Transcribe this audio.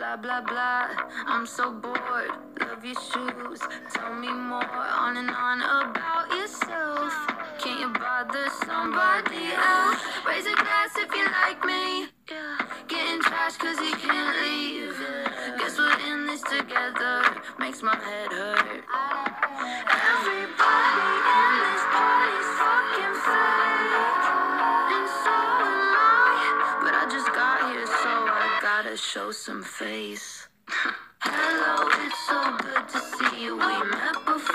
blah, blah, blah. I'm so bored, love your shoes. Tell me more, on and on about yourself. Can't you bother somebody else? Raise a glass if you like me. Getting trashed cause you can't leave. Guess we're in this together, makes my head hurt. Everybody in this party's fucking fake, and so am I. But I just got here, so I gotta show some face. Hello, it's so good to see you. We met before.